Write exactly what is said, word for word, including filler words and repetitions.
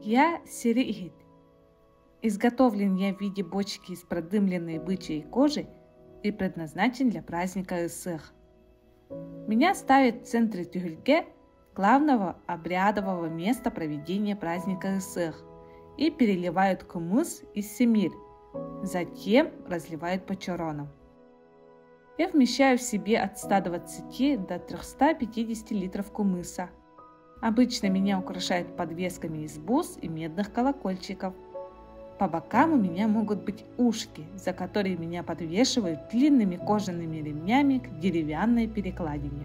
Я Сириихит. Изготовлен я в виде бочки из продымленной бычьей кожи и предназначен для праздника Исых. Меня ставят в центре Тюгельге, главного обрядового места проведения праздника Исых, и переливают кумыс из семир, затем разливают по чоронам. Я вмещаю в себе от ста двадцати до трёхсот пятидесяти литров кумыса. Обычно меня украшают подвесками из бус и медных колокольчиков. По бокам у меня могут быть ушки, за которые меня подвешивают длинными кожаными ремнями к деревянной перекладине.